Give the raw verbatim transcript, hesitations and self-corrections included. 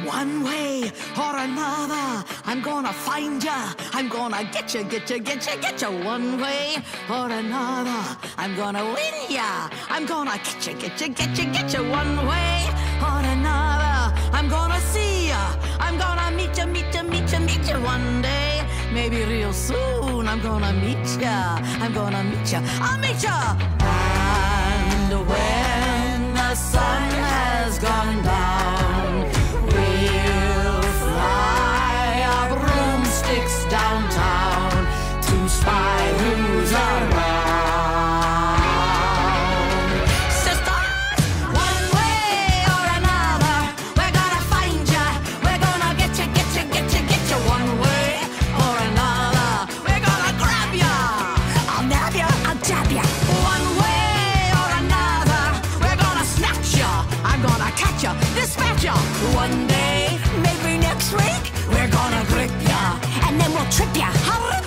One way or another, I'm gonna find ya. I'm gonna get ya, get ya, get ya, get ya. One way or another, I'm gonna win ya. I'm gonna get ya, get ya, get ya, get ya. One way or another, I'm gonna see ya. I'm gonna meet ya, meet ya, meet ya, meet ya. One day, maybe real soon, I'm gonna meet ya. I'm gonna meet ya. I'll meet ya. And when the sun has gone down, we'll fly our broomsticks downtown to spy who's around. Sisters, one way or another, we're gonna find ya. We're gonna get ya, get ya, get ya, get ya. One way or another, we're gonna grab ya. I'll nab ya, I'll jab ya. One way or another, we're gonna snatch ya. I'm gonna catch ya, dispatch ya. One day, maybe next week, we're gonna grip ya, and then we'll trip ya. Hurry!